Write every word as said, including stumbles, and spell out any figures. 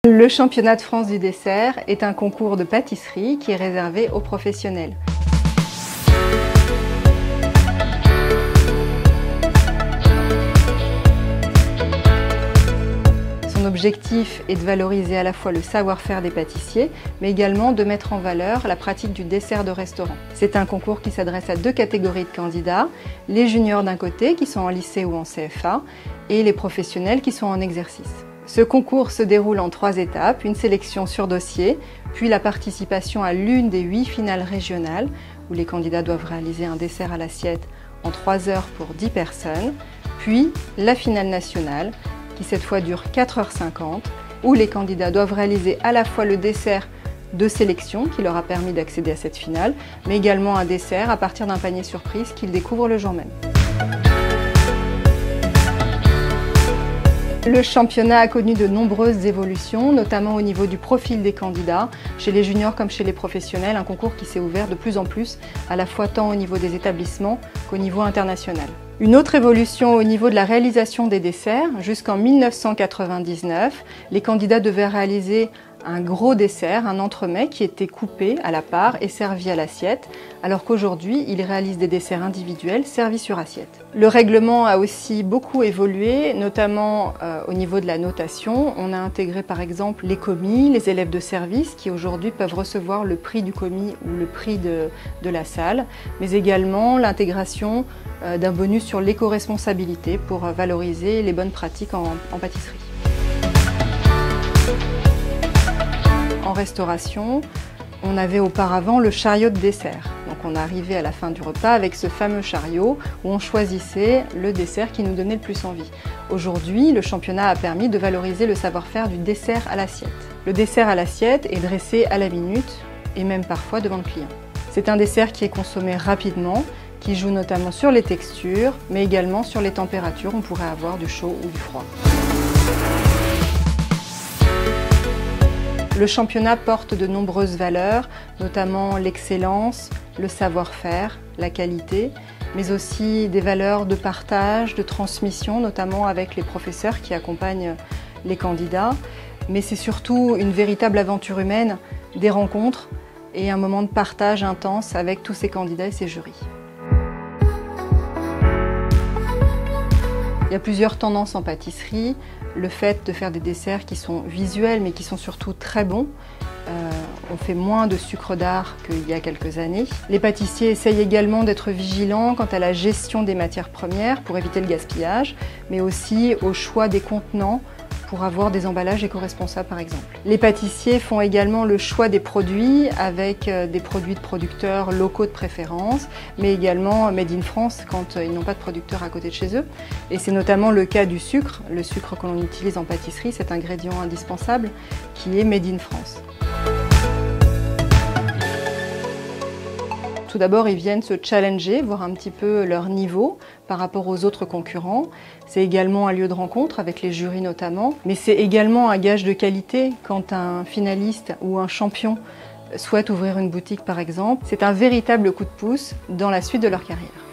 Le championnat de France du dessert est un concours de pâtisserie qui est réservé aux professionnels. Son objectif est de valoriser à la fois le savoir-faire des pâtissiers, mais également de mettre en valeur la pratique du dessert de restaurant. C'est un concours qui s'adresse à deux catégories de candidats, les juniors d'un côté qui sont en lycée ou en C F A et les professionnels qui sont en exercice. Ce concours se déroule en trois étapes, une sélection sur dossier, puis la participation à l'une des huit finales régionales où les candidats doivent réaliser un dessert à l'assiette en trois heures pour dix personnes, puis la finale nationale qui cette fois dure quatre heures cinquante où les candidats doivent réaliser à la fois le dessert de sélection qui leur a permis d'accéder à cette finale, mais également un dessert à partir d'un panier surprise qu'ils découvrent le jour même. Le championnat a connu de nombreuses évolutions, notamment au niveau du profil des candidats, chez les juniors comme chez les professionnels, un concours qui s'est ouvert de plus en plus, à la fois tant au niveau des établissements qu'au niveau international. Une autre évolution au niveau de la réalisation des desserts, jusqu'en mille neuf cent quatre-vingt-dix-neuf, les candidats devaient réaliser un gros dessert, un entremets qui était coupé à la part et servi à l'assiette, alors qu'aujourd'hui, ils réalisent des desserts individuels servis sur assiette. Le règlement a aussi beaucoup évolué, notamment euh, au niveau de la notation. On a intégré par exemple les commis, les élèves de service qui aujourd'hui peuvent recevoir le prix du commis ou le prix de, de la salle, mais également l'intégration euh, d'un bonus sur l'éco-responsabilité pour euh, valoriser les bonnes pratiques en, en pâtisserie. En restauration, on avait auparavant le chariot de dessert. Donc on arrivait à la fin du repas avec ce fameux chariot où on choisissait le dessert qui nous donnait le plus envie. Aujourd'hui, le championnat a permis de valoriser le savoir-faire du dessert à l'assiette. Le dessert à l'assiette est dressé à la minute et même parfois devant le client. C'est un dessert qui est consommé rapidement, qui joue notamment sur les textures, mais également sur les températures. On pourrait avoir du chaud ou du froid. Le championnat porte de nombreuses valeurs, notamment l'excellence, le savoir-faire, la qualité, mais aussi des valeurs de partage, de transmission, notamment avec les professeurs qui accompagnent les candidats. Mais c'est surtout une véritable aventure humaine, des rencontres et un moment de partage intense avec tous ces candidats et ces jurys. Il y a plusieurs tendances en pâtisserie. Le fait de faire des desserts qui sont visuels mais qui sont surtout très bons. Euh, on fait moins de sucre d'art qu'il y a quelques années. Les pâtissiers essayent également d'être vigilants quant à la gestion des matières premières pour éviter le gaspillage, mais aussi au choix des contenants pour avoir des emballages éco-responsables par exemple. Les pâtissiers font également le choix des produits avec des produits de producteurs locaux de préférence, mais également made in France quand ils n'ont pas de producteur à côté de chez eux. Et c'est notamment le cas du sucre, le sucre que l'on utilise en pâtisserie, cet ingrédient indispensable qui est made in France. Tout d'abord, ils viennent se challenger, voir un petit peu leur niveau par rapport aux autres concurrents. C'est également un lieu de rencontre avec les jurys notamment, mais c'est également un gage de qualité quand un finaliste ou un champion souhaite ouvrir une boutique par exemple. C'est un véritable coup de pouce dans la suite de leur carrière.